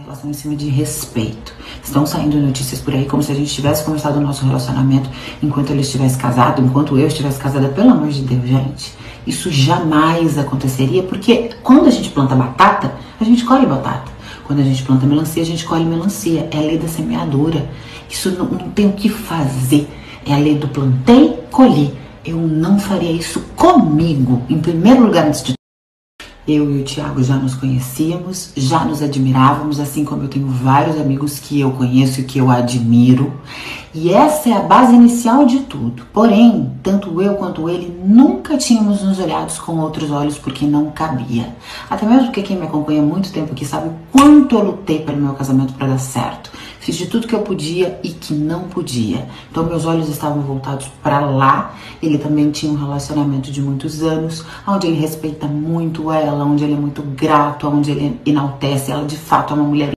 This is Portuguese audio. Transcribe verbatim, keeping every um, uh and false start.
relação em cima de respeito. Estão saindo notícias por aí como se a gente tivesse começado o nosso relacionamento enquanto ele estivesse casado, enquanto eu estivesse casada. Pelo amor de Deus, gente. Isso jamais aconteceria, porque quando a gente planta batata, a gente colhe batata. Quando a gente planta melancia, a gente colhe melancia. É a lei da semeadura. Isso não, não tem o que fazer. É a lei do plantei, colhi. Eu não faria isso comigo. Em primeiro lugar, antes de eu e o Thiago já nos conhecíamos, já nos admirávamos, assim como eu tenho vários amigos que eu conheço e que eu admiro. E essa é a base inicial de tudo. Porém, tanto eu quanto ele nunca tínhamos nos olhados com outros olhos porque não cabia. Até mesmo porque quem me acompanha há muito tempo aqui sabe o quanto eu lutei pelo meu casamento para dar certo. Fiz de tudo que eu podia e que não podia. Então meus olhos estavam voltados para lá. Ele também tinha um relacionamento de muitos anos, onde ele respeita muito ela, onde ele é muito grato, onde ele enaltece ela. De fato, é uma mulher